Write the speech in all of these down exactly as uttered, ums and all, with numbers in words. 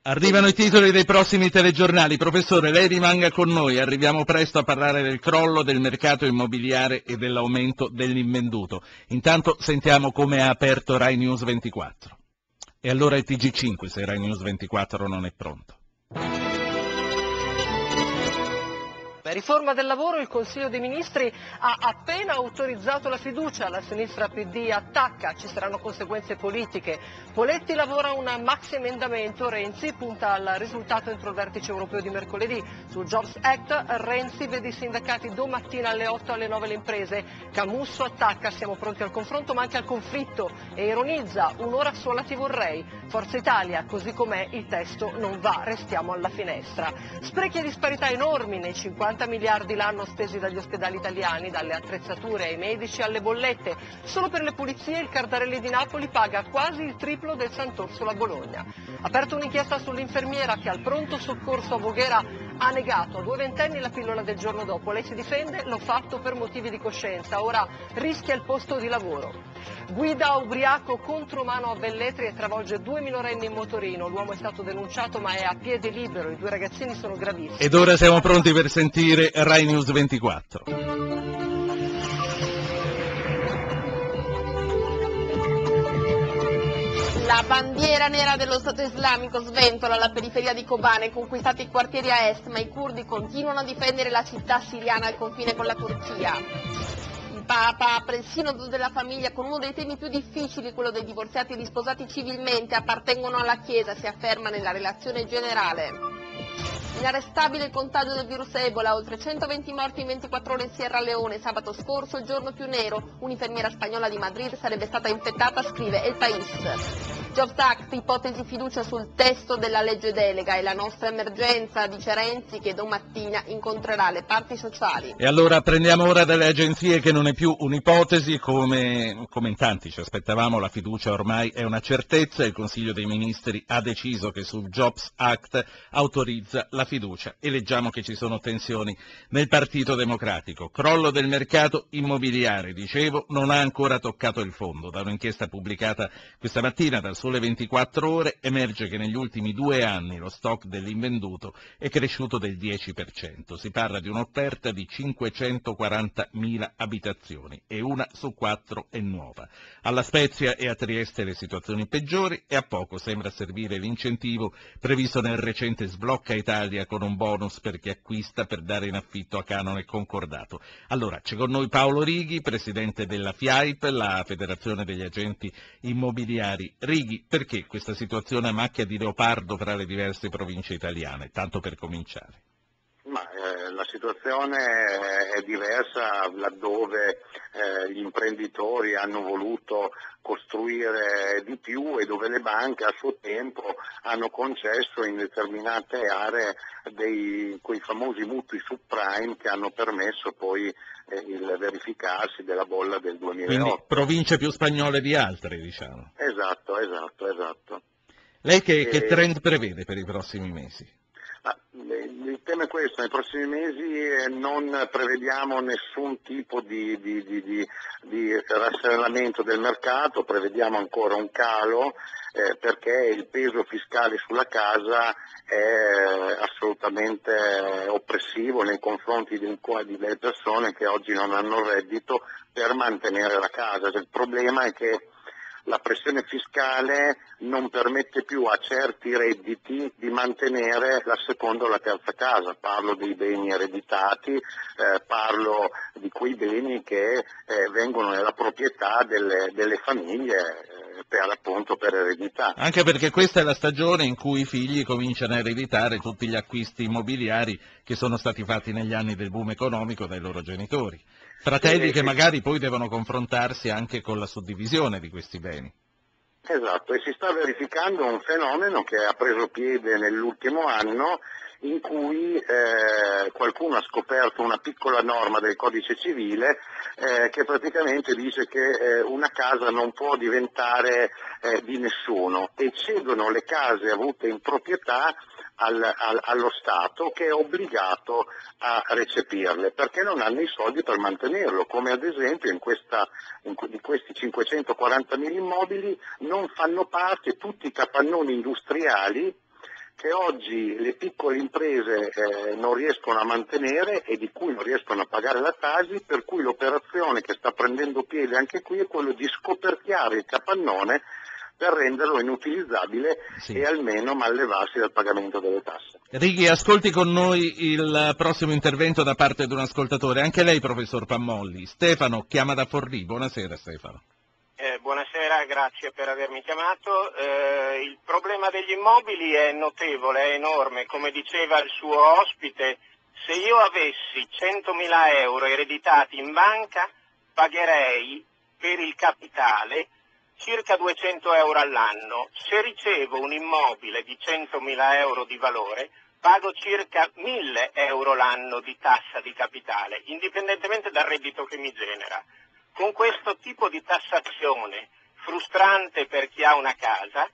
Arrivano i titoli dei prossimi telegiornali. Professore, lei rimanga con noi, arriviamo presto a parlare del crollo del mercato immobiliare e dell'aumento dell'invenduto. Intanto sentiamo come ha aperto Rai News ventiquattro. E allora il T G cinque se Rai News ventiquattro non è pronto. Per riforma del lavoro il Consiglio dei Ministri ha appena autorizzato la fiducia, la sinistra P D attacca, ci saranno conseguenze politiche. Poletti lavora un maxi emendamento, Renzi punta al risultato entro il vertice europeo di mercoledì. Sul Jobs Act Renzi vede i sindacati domattina alle otto alle nove le imprese. Camusso attacca, siamo pronti al confronto ma anche al conflitto e ironizza, un'ora sola ti vorrei. Forza Italia, così com'è il testo non va, restiamo alla finestra. Sprechi e disparità enormi nei cinquanta miliardi l'anno spesi dagli ospedali italiani, dalle attrezzature ai medici alle bollette. Solo per le pulizie il Cardarelli di Napoli paga quasi il triplo del Sant'Orsola a Bologna. Aperto un'inchiesta sull'infermiera che al pronto soccorso a Voghera ha negato a due ventenni la pillola del giorno dopo. Lei si difende, l'ho fatto per motivi di coscienza, ora rischia il posto di lavoro. Guida ubriaco contro mano a Velletri e travolge due minorenni in motorino. L'uomo è stato denunciato ma è a piede libero, i due ragazzini sono gravissimi. Ed ora siamo pronti per sentire Rai News ventiquattro. La bandiera nera dello Stato islamico sventola la periferia di Kobane, conquistati i quartieri a est, ma i curdi continuano a difendere la città siriana al confine con la Turchia. Il Papa apre il sinodo della famiglia con uno dei temi più difficili, quello dei divorziati risposati civilmente, appartengono alla Chiesa, si afferma nella relazione generale. Inarrestabile il contagio del virus Ebola, oltre centoventi morti in ventiquattro ore in Sierra Leone. Sabato scorso, il giorno più nero, un'infermiera spagnola di Madrid sarebbe stata infettata, scrive El País. Jobs Act, ipotesi fiducia sul testo della legge delega, è la nostra emergenza, dice Renzi, che domattina incontrerà le parti sociali. E allora prendiamo ora dalle agenzie che non è più un'ipotesi, come, come in tanti ci aspettavamo, la fiducia ormai è una certezza. Il Consiglio dei Ministri ha deciso che sul Jobs Act autorizza la fiducia e leggiamo che ci sono tensioni nel Partito Democratico. Crollo del mercato immobiliare, dicevo, non ha ancora toccato il fondo. Da un'inchiesta pubblicata questa mattina dal Sole ventiquattro Ore emerge che negli ultimi due anni lo stock dell'invenduto è cresciuto del dieci per cento. Si parla di un'offerta di cinquecentoquarantamila abitazioni e una su quattro è nuova. Alla Spezia e a Trieste le situazioni peggiori e a poco sembra servire l'incentivo previsto nel recente Sblocca Italia con un bonus per chi acquista per dare in affitto a canone concordato. Allora, c'è con noi Paolo Righi, presidente della F I A I P, la Federazione degli Agenti Immobiliari. Righi, perché questa situazione a macchia di leopardo fra le diverse province italiane, tanto per cominciare? Ma, eh, la situazione è diversa laddove eh, gli imprenditori hanno voluto costruire di più e dove le banche a suo tempo hanno concesso in determinate aree dei, quei famosi mutui subprime che hanno permesso poi eh, il verificarsi della bolla del duemilaotto. Quindi province più spagnole di altre, diciamo. Esatto, esatto, esatto. Lei che, E... che trend prevede per i prossimi mesi? Ah, il tema è questo, nei prossimi mesi non prevediamo nessun tipo di, di, di, di, di rasserenamento del mercato, prevediamo ancora un calo eh, perché il peso fiscale sulla casa è assolutamente oppressivo nei confronti delle persone che oggi non hanno reddito per mantenere la casa. Il problema è che la pressione fiscale non permette più a certi redditi di mantenere la seconda o la terza casa. Parlo dei beni ereditati, eh, parlo di quei beni che eh, vengono nella proprietà delle, delle famiglie eh, per appunto per eredità. Anche perché questa è la stagione in cui i figli cominciano a ereditare tutti gli acquisti immobiliari che sono stati fatti negli anni del boom economico dai loro genitori. Fratelli Sì, che sì. magari poi devono confrontarsi anche con la suddivisione di questi beni. Esatto, e si sta verificando un fenomeno che ha preso piede nell'ultimo anno in cui eh, qualcuno ha scoperto una piccola norma del codice civile eh, che praticamente dice che eh, una casa non può diventare eh, di nessuno e cedono le case avute in proprietà Al, al, allo Stato che è obbligato a recepirle perché non hanno i soldi per mantenerlo, come ad esempio in questa, in, di questi cinquecentoquarantamila immobili non fanno parte tutti i capannoni industriali che oggi le piccole imprese eh, non riescono a mantenere e di cui non riescono a pagare la Tasi, per cui l'operazione che sta prendendo piede anche qui è quello di scoperchiare il capannone per renderlo inutilizzabile Sì. e almeno mallevarsi dal pagamento delle tasse. Righi, ascolti con noi il prossimo intervento da parte di un ascoltatore, anche lei professor Pammolli. Stefano chiama da Forlì, buonasera Stefano. Eh, buonasera, grazie per avermi chiamato. Eh, il problema degli immobili è notevole, è enorme, come diceva il suo ospite, se io avessi centomila euro ereditati in banca pagherei per il capitale circa duecento euro all'anno. Se ricevo un immobile di centomila euro di valore, pago circa mille euro l'anno di tassa di capitale, indipendentemente dal reddito che mi genera. Con questo tipo di tassazione frustrante per chi ha una casa,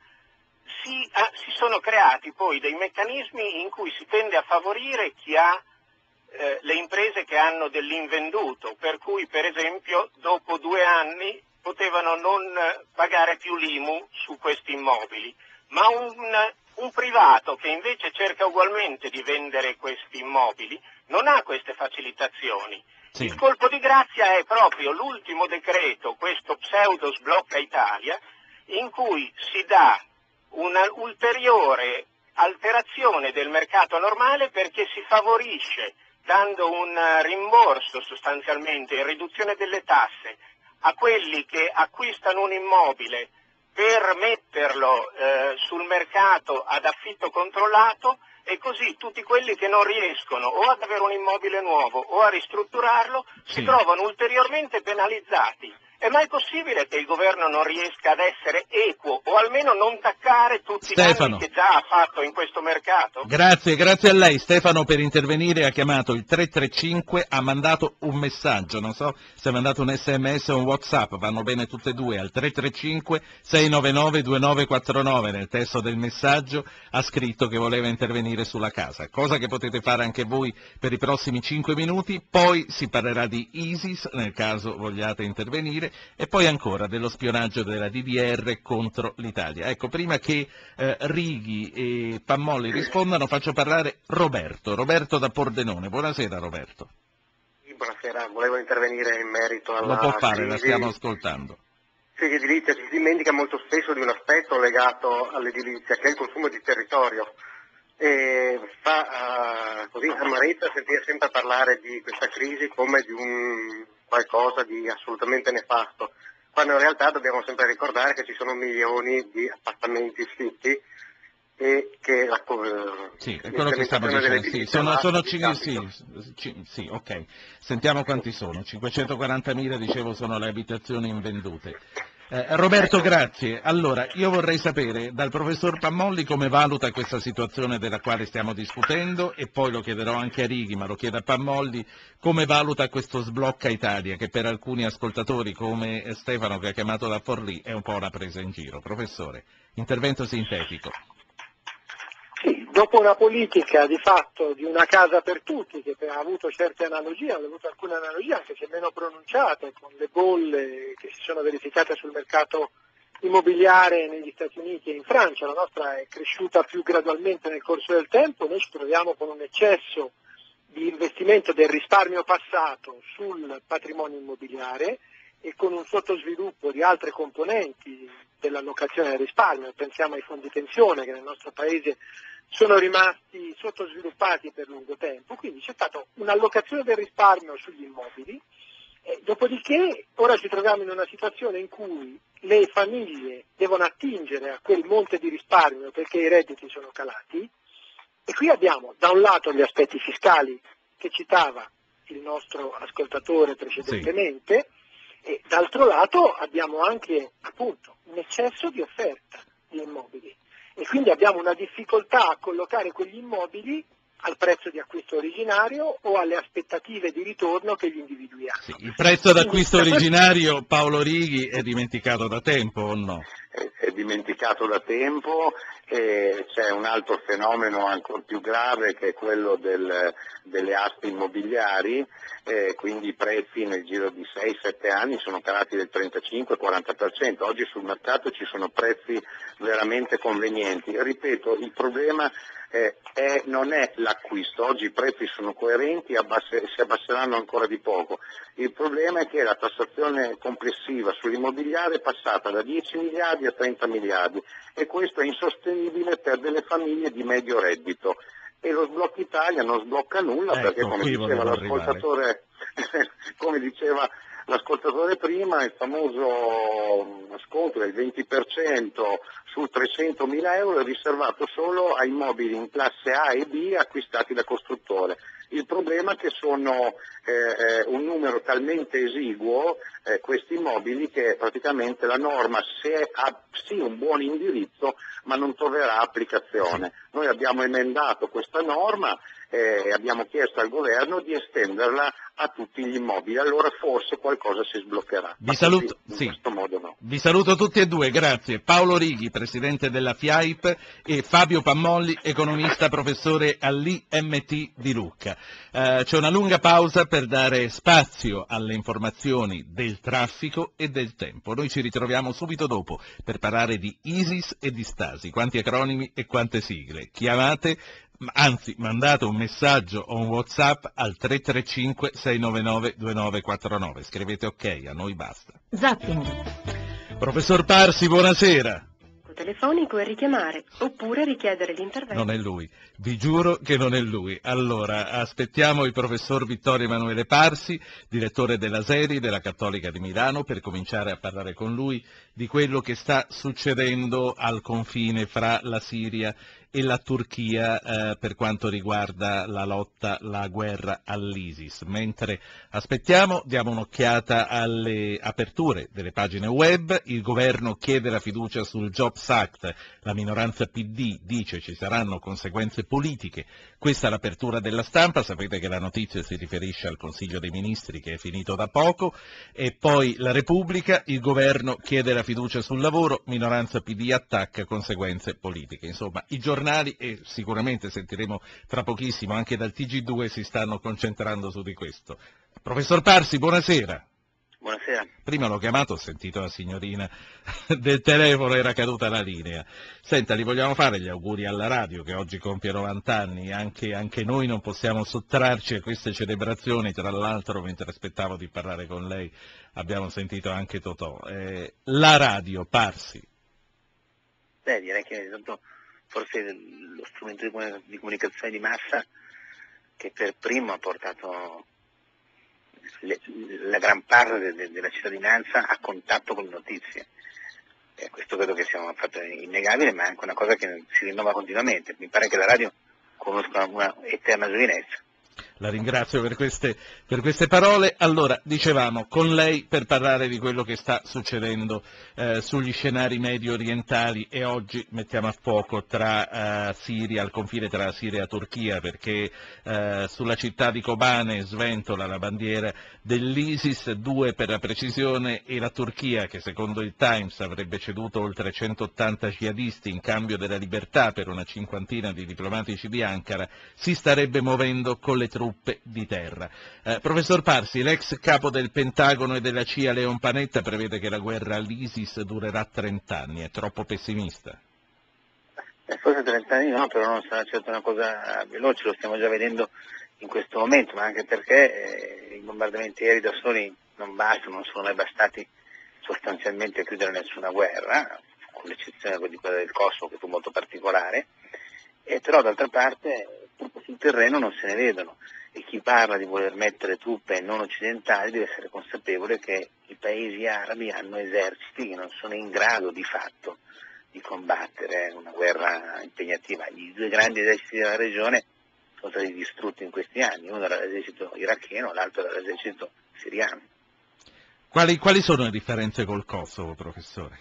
si, ah, si sono creati poi dei meccanismi in cui si tende a favorire chi ha eh, le imprese che hanno dell'invenduto, per cui per esempio dopo due anni potevano non pagare più l'I M U su questi immobili, ma un, un privato che invece cerca ugualmente di vendere questi immobili non ha queste facilitazioni. Sì. Il colpo di grazia è proprio l'ultimo decreto, questo pseudo sblocca Italia, in cui si dà una ulteriore alterazione del mercato normale perché si favorisce, dando un rimborso sostanzialmente in riduzione delle tasse a quelli che acquistano un immobile per metterlo eh, sul mercato ad affitto controllato, e così tutti quelli che non riescono o ad avere un immobile nuovo o a ristrutturarlo Sì. si trovano ulteriormente penalizzati. È mai possibile che il governo non riesca ad essere equo o almeno non taccare tutti Stefano. i danni che già ha fatto in questo mercato? Grazie, grazie a lei. Stefano per intervenire ha chiamato il tre tre cinque, ha mandato un messaggio, non so se ha mandato un sms o un WhatsApp, vanno bene tutte e due, al tre tre cinque sei nove nove due nove quattro nove, nel testo del messaggio ha scritto che voleva intervenire sulla casa, cosa che potete fare anche voi per i prossimi cinque minuti, poi si parlerà di ISIS nel caso vogliate intervenire, e poi ancora dello spionaggio della D D R contro l'Italia. Ecco, prima che eh, Righi e Pammolli rispondano faccio parlare Roberto, Roberto da Pordenone. Buonasera Roberto. Sì, buonasera, volevo intervenire in merito alla Lo può fare, crisi. la stiamo ascoltando. Sì, l'edilizia si dimentica molto spesso di un aspetto legato all'edilizia, che è il consumo di territorio. E fa uh, così amarezza sentire sempre parlare di questa crisi come di un qualcosa di assolutamente nefasto, quando in realtà dobbiamo sempre ricordare che ci sono milioni di appartamenti sfitti e che la Sì, è quello che stavo dicendo, sì, sono, sono cin- sì, sì, sì, ok, sentiamo quanti sono, cinquecentoquarantamila dicevo sono le abitazioni invendute. Eh, Roberto, grazie. Allora, io vorrei sapere dal professor Pammolli come valuta questa situazione della quale stiamo discutendo, e poi lo chiederò anche a Righi, ma lo chiedo a Pammolli, come valuta questo sblocca Italia, che per alcuni ascoltatori come Stefano che ha chiamato da Forlì è un po' una presa in giro. Professore, intervento sintetico. Sì, dopo una politica di fatto di una casa per tutti, che ha avuto certe analogie, ha avuto alcune analogie anche se meno pronunciate, con le bolle che si sono verificate sul mercato immobiliare negli Stati Uniti e in Francia, la nostra è cresciuta più gradualmente nel corso del tempo, noi ci troviamo con un eccesso di investimento del risparmio passato sul patrimonio immobiliare e con un sottosviluppo di altre componenti dell'allocazione del risparmio, pensiamo ai fondi pensione che nel nostro Paese sono rimasti sottosviluppati per lungo tempo, quindi c'è stata un'allocazione del risparmio sugli immobili, eh, dopodiché ora ci troviamo in una situazione in cui le famiglie devono attingere a quel monte di risparmio perché i redditi sono calati, e qui abbiamo da un lato gli aspetti fiscali che citava il nostro ascoltatore precedentemente, sì. E d'altro lato abbiamo anche appunto un eccesso di offerta di immobili e quindi abbiamo una difficoltà a collocare quegli immobili al prezzo di acquisto originario o alle aspettative di ritorno che gli individui hanno. Sì, il prezzo d'acquisto originario, Paolo Righi, è dimenticato da tempo o no? è, è dimenticato da tempo, e c'è un altro fenomeno ancora più grave che è quello del, delle aste immobiliari, eh, quindi i prezzi nel giro di sei sette anni sono calati del trentacinque quaranta per cento, oggi sul mercato ci sono prezzi veramente convenienti. Ripeto, il problema eh, è, non è l'acquisto, oggi i prezzi sono coerenti, abbasse, si abbasseranno ancora di poco. Il problema è che la tassazione complessiva sull'immobiliare è passata da dieci miliardi a trenta miliardi e questo è insostenibile per delle famiglie di medio reddito. E lo sblocca Italia non sblocca nulla, ecco, perché come diceva l'ascoltatore, come diceva l'ascoltatore prima, il famoso sconto del venti per cento su trecentomila euro è riservato solo a immobili in classe A e B acquistati da costruttore. Il problema è che sono eh, un numero talmente esiguo eh, questi immobili che praticamente la norma se ha sì un buon indirizzo ma non troverà applicazione. Noi abbiamo emendato questa norma e eh, abbiamo chiesto al governo di estenderla a tutti gli immobili, allora forse qualcosa si sbloccherà. Vi saluto, in sì. questo modo no. Vi saluto tutti e due, grazie. Paolo Righi, presidente della FIAIP, e Fabio Pammolli, economista, professore all'I M T di Lucca. Eh, c'è una lunga pausa per dare spazio alle informazioni del traffico e del tempo. Noi ci ritroviamo subito dopo per parlare di ISIS e di Stasi. Quanti acronimi e quante sigle. Chiamate, anzi mandate un messaggio o un WhatsApp al tre tre cinque sei nove nove due nove quattro nove. Scrivete ok, a noi basta. Zapping. Professor Parsi, buonasera. Telefonico e richiamare, oppure richiedere l'intervento. Non è lui, vi giuro che non è lui. Allora, aspettiamo il professor Vittorio Emanuele Parsi, direttore della Seri della Cattolica di Milano, per cominciare a parlare con lui di quello che sta succedendo al confine fra la Siria e la Turchia eh, per quanto riguarda la lotta, la guerra all'ISIS. Mentre aspettiamo, diamo un'occhiata alle aperture delle pagine web. Il governo chiede la fiducia sul Jobs Act, la minoranza P D dice ci saranno conseguenze politiche. Questa è l'apertura della Stampa, sapete che la notizia si riferisce al Consiglio dei Ministri che è finito da poco, e poi la Repubblica, il governo chiede la fiducia sul lavoro, minoranza P D attacca, conseguenze politiche. Insomma, i giornali, e sicuramente sentiremo tra pochissimo anche dal T G due, si stanno concentrando su di questo. Professor Parsi, buonasera. Buonasera. Prima l'ho chiamato, ho sentito la signorina del telefono, era caduta la linea. Senta, gli vogliamo fare gli auguri alla radio che oggi compie novanta anni, anche, anche noi non possiamo sottrarci a queste celebrazioni, tra l'altro mentre aspettavo di parlare con lei abbiamo sentito anche Totò. Eh, la radio, Parsi. Beh, direi che forse lo strumento di comunicazione di massa che per primo ha portato le, la gran parte de, de, della cittadinanza a contatto con le notizie. E questo credo che sia un fatto innegabile, ma è anche una cosa che si rinnova continuamente. Mi pare che la radio conosca una eterna giovinezza. La ringrazio per queste, per queste parole. Allora, dicevamo, con lei per parlare di quello che sta succedendo eh, sugli scenari medio orientali, e oggi mettiamo a fuoco tra eh, Siria, al confine tra Siria e Turchia, perché eh, sulla città di Kobane sventola la bandiera dell'ISIS, due per la precisione, e la Turchia, che secondo il Times avrebbe ceduto oltre centottanta jihadisti in cambio della libertà per una cinquantina di diplomatici di Ankara, si starebbe muovendo con le truppe di terra. Eh, professor Parsi, l'ex capo del Pentagono e della C I A Leon Panetta prevede che la guerra all'ISIS durerà trent'anni, è troppo pessimista? Eh, forse trent'anni no, però non sarà certo una cosa veloce, lo stiamo già vedendo in questo momento, ma anche perché eh, i bombardamenti aerei da soli non bastano, non sono mai bastati sostanzialmente a chiudere nessuna guerra, con l'eccezione di quella del Kosovo, che fu molto particolare, e però d'altra parte truppe sul terreno non se ne vedono, e chi parla di voler mettere truppe non occidentali deve essere consapevole che i paesi arabi hanno eserciti che non sono in grado di fatto di combattere una guerra impegnativa. I due grandi eserciti della regione sono stati distrutti in questi anni, uno era l'esercito iracheno, l'altro era l'esercito siriano. Quali, quali sono le differenze col Kosovo, professore?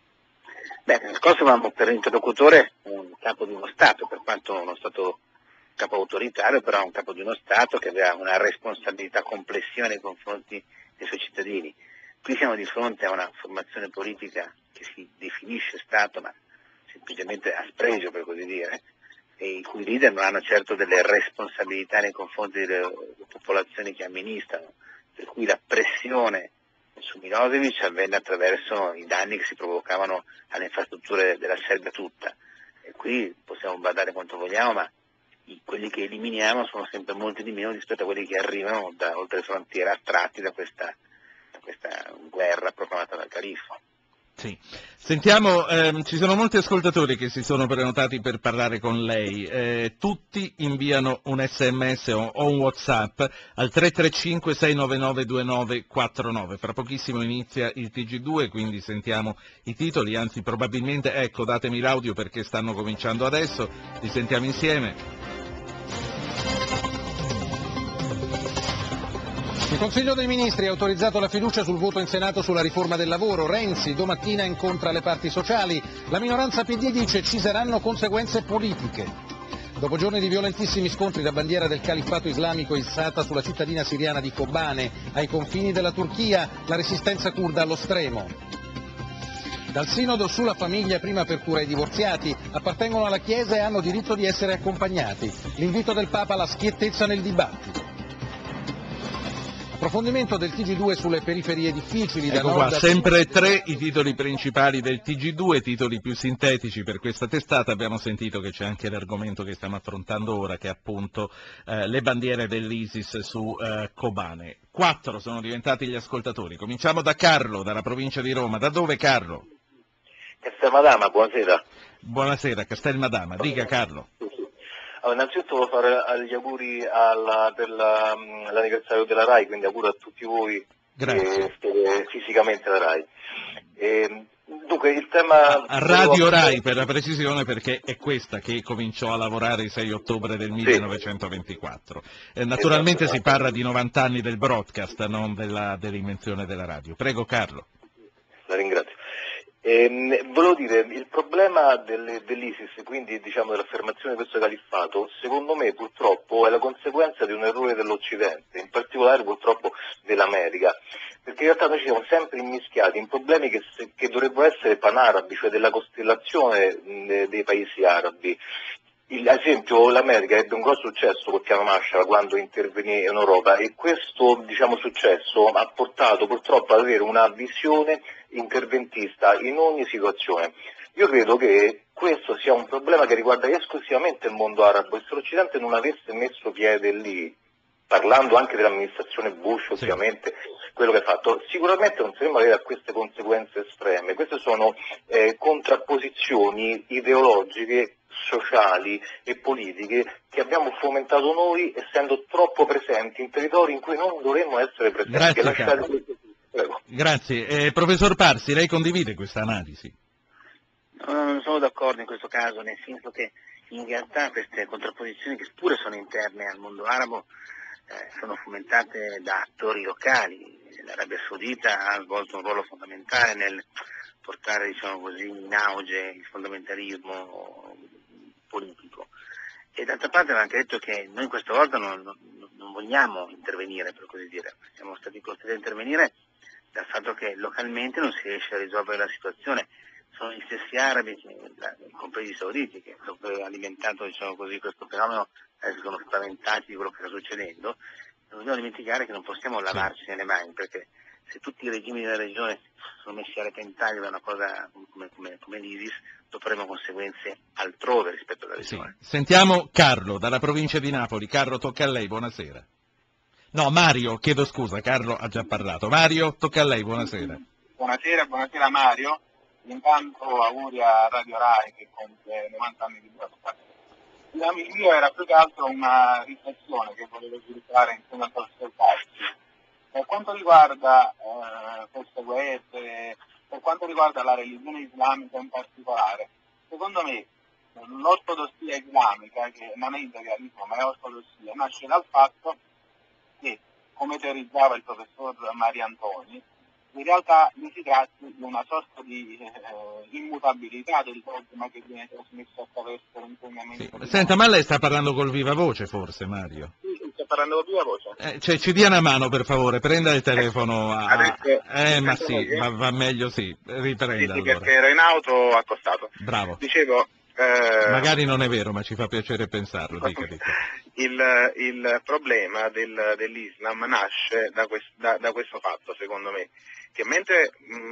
Beh, nel Kosovo avevamo per interlocutore un capo di uno Stato, per quanto uno Stato capo autoritario, però un capo di uno Stato che aveva una responsabilità complessiva nei confronti dei suoi cittadini. qui siamo di fronte a una formazione politica che si definisce Stato, ma semplicemente a spregio, per così dire, e i cui leader non hanno certo delle responsabilità nei confronti delle popolazioni che amministrano, per cui la pressione su Milosevic avvenne attraverso i danni che si provocavano alle infrastrutture della Serbia tutta. E qui possiamo badare quanto vogliamo, ma i, quelli che eliminiamo sono sempre molti di meno rispetto a quelli che arrivano da oltre le frontiere, attratti da questa, da questa guerra proclamata dal califfo. Sì. Sentiamo, ehm, ci sono molti ascoltatori che si sono prenotati per parlare con lei, eh, tutti inviano un sms o, o un WhatsApp al tre tre cinque sei nove nove due nove quattro nove. Fra pochissimo inizia il T G due, quindi sentiamo i titoli, anzi probabilmente, ecco, datemi l'audio perché stanno cominciando adesso, li sentiamo insieme. Il Consiglio dei Ministri ha autorizzato la fiducia sul voto in Senato sulla riforma del lavoro. Renzi domattina incontra le parti sociali. La minoranza P D dice ci saranno conseguenze politiche. Dopo giorni di violentissimi scontri, la bandiera del califfato islamico issata sulla cittadina siriana di Kobane, ai confini della Turchia, la resistenza curda allo stremo. Dal Sinodo sulla famiglia, prima apertura ai divorziati, appartengono alla Chiesa e hanno diritto di essere accompagnati. L'invito del Papa alla schiettezza nel dibattito. Approfondimento del T G due sulle periferie difficili. Da ecco qua, sempre tre i titoli principali del T G due, titoli più sintetici per questa testata. Abbiamo sentito che c'è anche l'argomento che stiamo affrontando ora, che è appunto eh, le bandiere dell'ISIS su eh, Kobane. Quattro sono diventati gli ascoltatori. Cominciamo da Carlo, dalla provincia di Roma. Da dove, Carlo? Castelmadama, buonasera. Buonasera, Castelmadama. Dica, Carlo. Allora, innanzitutto volevo fare gli auguri alla, per la, l'anniversario della RAI, quindi auguro a tutti voi Grazie. che siete fisicamente la RAI. E, dunque, il tema... A Radio RAI, per la precisione, perché è questa che cominciò a lavorare il sei ottobre del millenovecentoventiquattro. Eh, naturalmente si parla di novanta anni del broadcast, non della, dell'invenzione della radio. Prego, Carlo. La ringrazio. Eh, volevo dire, il problema delle, dell'ISIS, quindi diciamo dell'affermazione di questo califfato, secondo me purtroppo è la conseguenza di un errore dell'Occidente, in particolare purtroppo dell'America, perché in realtà noi ci siamo sempre immischiati in problemi che, che dovrebbero essere panarabi, cioè della costellazione mh, dei paesi arabi. Il, ad esempio l'America ebbe un grosso successo col piano Marshall quando intervenì in Europa e questo diciamo, successo ha portato purtroppo ad avere una visione interventista in ogni situazione. Io credo che questo sia un problema che riguarda esclusivamente il mondo arabo e se l'Occidente non avesse messo piede lì, parlando anche dell'amministrazione Bush ovviamente, quello che ha fatto, sicuramente non saremmo arrivati a queste conseguenze estreme. Queste sono eh, contrapposizioni ideologiche, sociali e politiche che abbiamo fomentato noi essendo troppo presenti in territori in cui non dovremmo essere presenti. Grazie, Lasciate... Grazie. Eh, professor Parsi, lei condivide questa analisi? No, non sono d'accordo in questo caso, nel senso che in realtà queste contrapposizioni che pure sono interne al mondo arabo eh, sono fomentate da attori locali. L'Arabia Saudita ha svolto un ruolo fondamentale nel portare diciamo così, in auge il fondamentalismo politico. E d'altra parte abbiamo anche detto che noi questa volta non, non, non vogliamo intervenire, per così dire, siamo stati costretti a intervenire dal fatto che localmente non si riesce a risolvere la situazione. Sono gli stessi arabi, che, compresi i sauditi, che hanno alimentato diciamo così, questo fenomeno, adesso sono spaventati di quello che sta succedendo. Non dobbiamo dimenticare che non possiamo lavarci nelle mani, perché se tutti i regimi della regione sono messi a repentaglio da una cosa come, come, come l'ISIS, dopo avremo conseguenze altrove rispetto alla regione. Sì. Sentiamo Carlo, dalla provincia di Napoli. Carlo, tocca a lei, buonasera. No, Mario, chiedo scusa, Carlo ha già parlato. Mario, tocca a lei, buonasera. Buonasera, buonasera Mario. Intanto auguri a Radio RAI che compie novanta anni di broadcast. Il mio era più che altro una riflessione che volevo sviluppare insieme al professor Parsi. Per quanto riguarda eh, queste guerre, per quanto riguarda la religione islamica in particolare, secondo me l'ortodossia islamica, che non è integralismo ma è ortodossia, nasce dal fatto che, come teorizzava il professor Mariantoni, in realtà mi si tratti di una sorta di eh, immutabilità del dogma che viene trasmesso attraverso l'insegnamento. Sì. Senta, ma lei sta parlando col viva voce forse, Mario? Sì, sto parlando con viva voce. Eh, cioè, ci dia una mano per favore, prenda il telefono. A... Adesso, eh, ma sì, così? va, va meglio sì, Sì, riprenda sì, allora. perché ero in auto accostato. Bravo. Dicevo, eh, Magari non è vero, ma ci fa piacere pensarlo, dica, dica. il, il problema del, dell'Islam nasce da, quest, da, da questo fatto, secondo me, che mentre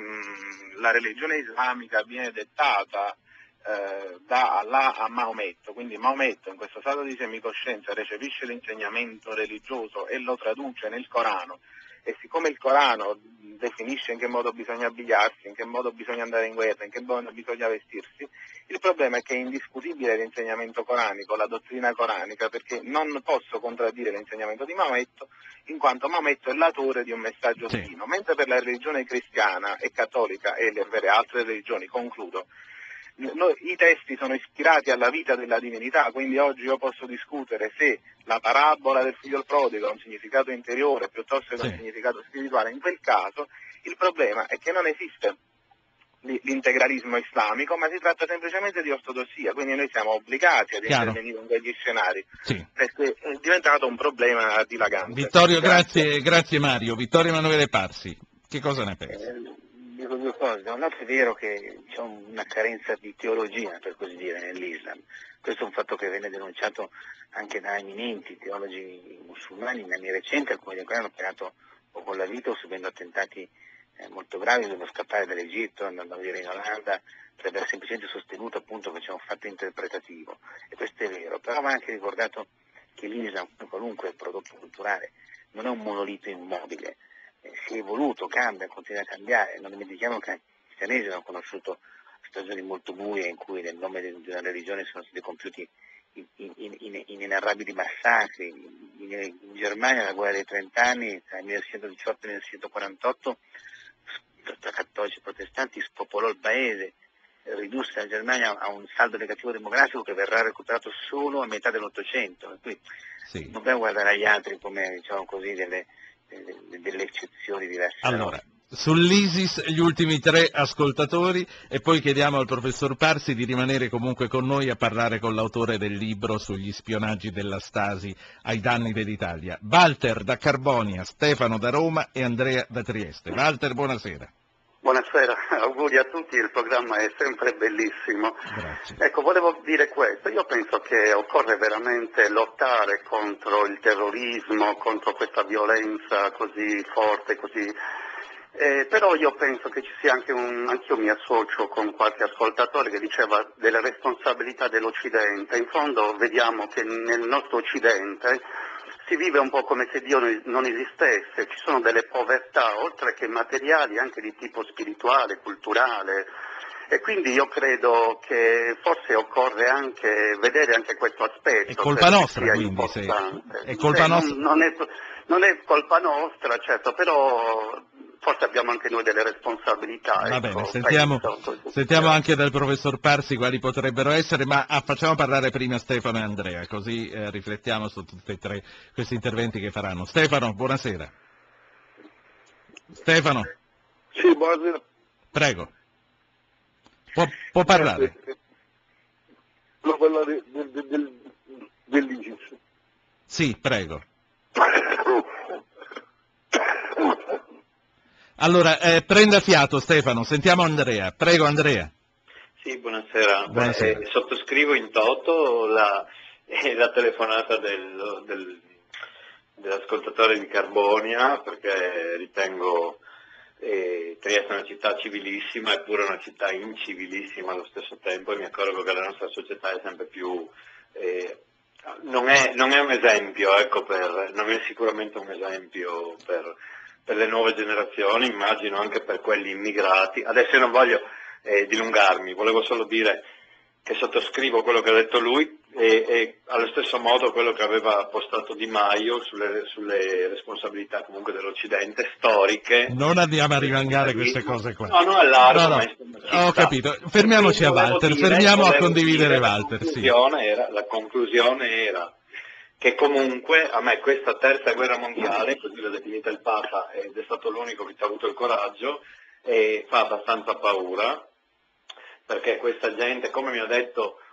mh, la religione islamica viene dettata eh, da Allah a Maometto, quindi Maometto in questo stato di semicoscienza recepisce l'insegnamento religioso e lo traduce nel Corano, e siccome il Corano definisce in che modo bisogna abbigliarsi, in che modo bisogna andare in guerra, in che modo bisogna vestirsi, il problema è che è indiscutibile l'insegnamento coranico, la dottrina coranica, perché non posso contraddire l'insegnamento di Maometto, in quanto Maometto è l'autore di un messaggio Sì. divino, mentre per la religione cristiana e cattolica e le per altre religioni, concludo, Noi, i testi sono ispirati alla vita della divinità, quindi oggi io posso discutere se la parabola del figlio prodigo ha un significato interiore piuttosto che Sì. un significato spirituale. In quel caso il problema è che non esiste l'integralismo islamico, ma si tratta semplicemente di ortodossia, quindi noi siamo obbligati ad Chiaro. intervenire in quegli scenari, Sì. perché è diventato un problema dilagante. Vittorio, grazie, grazie Mario. Vittorio Emanuele Parsi, che cosa ne pensi? Eh, dico due cose. Da un lato è vero che c'è una carenza di teologia, per così dire, nell'Islam. Questo è un fatto che viene denunciato anche da eminenti teologi musulmani in anni recenti, alcuni di cui hanno pagato o con la vita o subendo attentati eh, molto gravi, dovendo scappare dall'Egitto, andando a vivere in Olanda, per aver semplicemente sostenuto appunto che c'è un fatto interpretativo. E questo è vero, però va anche ricordato che l'Islam, come qualunque prodotto culturale, non è un monolito immobile. Eh, si è evoluto, cambia, continua a cambiare. Non dimentichiamo che anche i cristianesimi hanno conosciuto stagioni molto buie in cui nel nome di una religione sono stati compiuti in, in, in, inenarrabili massacri. In, in, in Germania la guerra dei trent'anni, tra il millenovecentodiciotto e il millenovecentoquarantotto, tra cattolici e protestanti spopolò il paese, ridusse la Germania a un saldo negativo demografico che verrà recuperato solo a metà dell'Ottocento. Quindi Sì. dobbiamo guardare agli altri come, diciamo così, delle, delle, delle eccezioni diverse. Allora, sull'ISIS gli ultimi tre ascoltatori e poi chiediamo al professor Parsi di rimanere comunque con noi a parlare con l'autore del libro sugli spionaggi della Stasi ai danni dell'Italia. Walter da Carbonia, Stefano da Roma e Andrea da Trieste. Walter, buonasera. Buonasera, auguri a tutti, il programma è sempre bellissimo. Grazie. Ecco, volevo dire questo, io penso che occorre veramente lottare contro il terrorismo, contro questa violenza così forte, così... Eh, però io penso che ci sia anche un, anch'io mi associo con qualche ascoltatore che diceva delle responsabilità dell'Occidente. In fondo vediamo che nel nostro Occidente si vive un po' come se Dio non esistesse, ci sono delle povertà, oltre che materiali, anche di tipo spirituale, culturale, e quindi io credo che forse occorre anche vedere anche questo aspetto. È colpa credo nostra, sia quindi, se- importante. è colpa Beh, non- nostra. Non, è, non è colpa nostra, certo, però forse abbiamo anche noi delle responsabilità. Va ecco, bene, sentiamo, penso, così. sentiamo anche dal professor Parsi quali potrebbero essere, ma ah, facciamo parlare prima Stefano e Andrea, così eh, riflettiamo su tutti e tre questi interventi che faranno. Stefano, buonasera. Stefano, Sì, buonasera. prego. Può, può parlare. Volevo parlare del, del, del, dell'ISIS. Sì, prego. Allora, eh, prenda fiato Stefano, sentiamo Andrea. Prego Andrea. Sì, buonasera. Buonasera. Beh, eh, sottoscrivo in toto la, eh, la telefonata del, del, dell'ascoltatore di Carbonia, perché ritengo eh, Trieste è una città civilissima, eppure una città incivilissima allo stesso tempo, e mi accorgo che la nostra società è sempre più... Eh, non, è, non è un esempio, ecco, per, non è sicuramente un esempio per... per le nuove generazioni, immagino anche per quelli immigrati. Adesso io non voglio eh, dilungarmi, volevo solo dire che sottoscrivo quello che ha detto lui e, e allo stesso modo quello che aveva postato Di Maio sulle, sulle responsabilità comunque dell'Occidente, storiche. Non andiamo a rimangare queste cose qua. No, no, è largo, No, no, ma insomma ci ho sta. capito. Fermiamoci a Volevo Walter, dire- fermiamo a volevo condividere dire, Walter, La sì. conclusione era, la conclusione era che comunque a me questa terza guerra mondiale, così l'ha definita il Papa, ed è stato l'unico che ci ha avuto il coraggio, e fa abbastanza paura, perché questa gente, come mi ha detto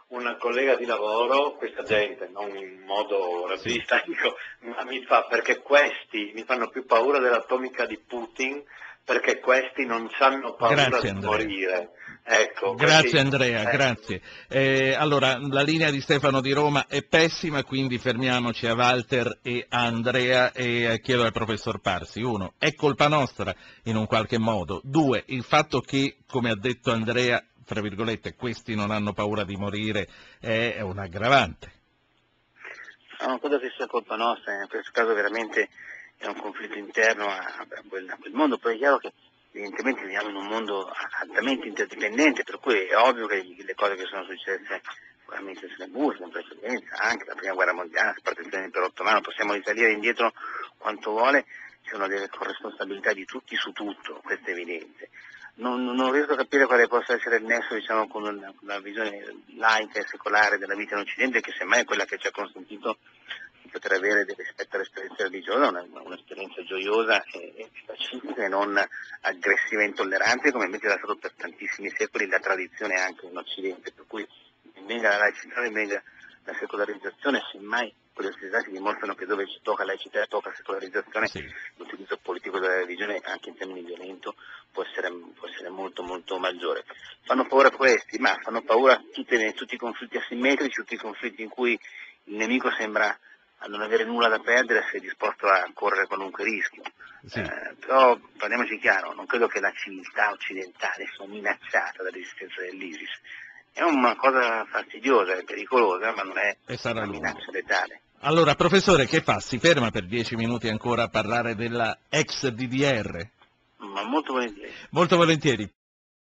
una collega di lavoro, questa gente, non in modo razzista, dico, ma mi fa perché questi mi fanno più paura dell'atomica di Putin, perché questi non hanno paura Grazie, di Andrea. morire. Ecco, Grazie questi- Andrea, eh, grazie. Eh, allora, la linea di Stefano di Roma è pessima, quindi fermiamoci a Walter e a Andrea e eh, chiedo al professor Parsi. Uno, è colpa nostra in un qualche modo. Due, il fatto che, come ha detto Andrea, tra virgolette, questi non hanno paura di morire è, è un aggravante. No, non credo che sia colpa nostra, in questo caso veramente è un conflitto interno a, a quel, a quel mondo, poi è chiaro che evidentemente viviamo in un mondo altamente interdipendente, per cui è ovvio che le cose che sono successe veramente se ne buscano in precedenza, anche la prima guerra mondiale, la spartizione dell'impero ottomano, possiamo risalire indietro quanto vuole, ci sono delle corresponsabilità di tutti su tutto, questo è evidente. Non, non riesco a capire quale possa essere il nesso, diciamo, con una, una visione laica e secolare della vita in Occidente, che semmai è quella che ci ha consentito di poter avere rispetto all'esperienza religiosa una, un'esperienza gioiosa e, e pacifica e non aggressiva e intollerante, come invece era stato per tantissimi secoli la tradizione anche in Occidente, per cui venga la laicità e venga la secolarizzazione, semmai quelle società si dimostrano che dove ci tocca laicità e tocca secolarizzazione, Sì. l'utilizzo politico della religione anche in termini violento può essere, può essere molto molto maggiore. Fanno paura questi, ma fanno paura tutte, tutti i conflitti asimmetrici, tutti i conflitti in cui il nemico sembra non avere nulla da perdere se è disposto a correre qualunque rischio. Sì. Eh, però parliamoci chiaro, non credo che la civiltà occidentale sia minacciata dall'esistenza dell'ISIS. È una cosa fastidiosa, è pericolosa, ma non è E sarà una lungo. minaccia letale. Allora, professore, che fa? Si ferma per dieci minuti ancora a parlare della ex D D R? Ma molto volentieri. Molto volentieri.